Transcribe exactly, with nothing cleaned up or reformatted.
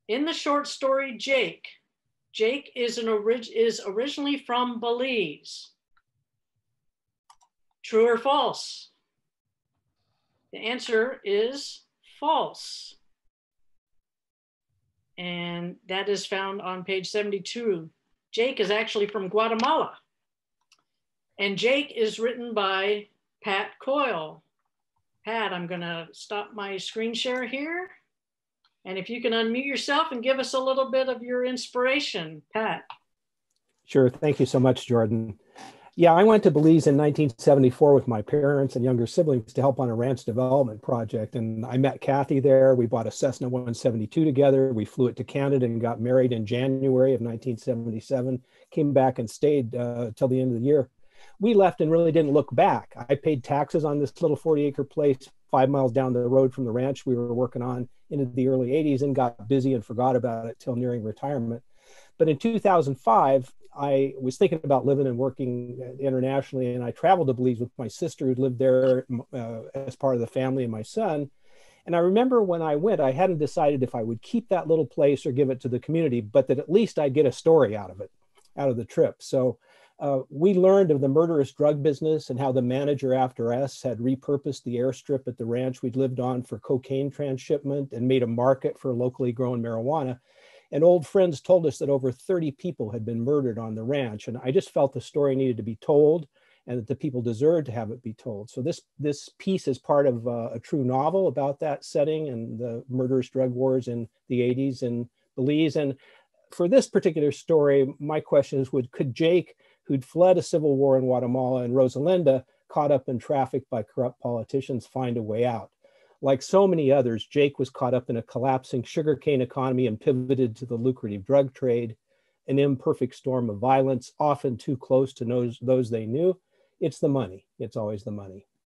In the short story, Jake, Jake is, an orig is originally from Belize. True or false? The answer is false. And that is found on page seventy-two. Jake is actually from Guatemala. And Jake is written by Pat Coyle. Pat, I'm gonna stop my screen share here. And if you can unmute yourself and give us a little bit of your inspiration, Pat. Sure, thank you so much, Jordan. Yeah, I went to Belize in nineteen seventy-four with my parents and younger siblings to help on a ranch development project. And I met Kathy there. We bought a Cessna one seventy-two together. We flew it to Canada and got married in January of nineteen seventy-seven, came back and stayed uh, till the end of the year. We left and really didn't look back. I paid taxes on this little forty acre place five miles down the road from the ranch we were working on into the early eighties and got busy and forgot about it till nearing retirement. But in two thousand five, I was thinking about living and working internationally, and I traveled to Belize with my sister who lived there uh, as part of the family and my son. And I remember when I went, I hadn't decided if I would keep that little place or give it to the community, but that at least I'd get a story out of it, out of the trip. So uh, we learned of the murderous drug business and how the manager after us had repurposed the airstrip at the ranch we'd lived on for cocaine transshipment and made a market for locally grown marijuana. And old friends told us that over thirty people had been murdered on the ranch. And I just felt the story needed to be told and that the people deserved to have it be told. So this, this piece is part of uh, a true novel about that setting and the murderous drug wars in the eighties in Belize. And for this particular story, my question is, would, could Jake, who'd fled a civil war in Guatemala, and Rosalinda, caught up in traffic by corrupt politicians, find a way out? Like so many others, Jake was caught up in a collapsing sugarcane economy and pivoted to the lucrative drug trade, an imperfect storm of violence, often too close to those, those they knew. It's the money. It's always the money.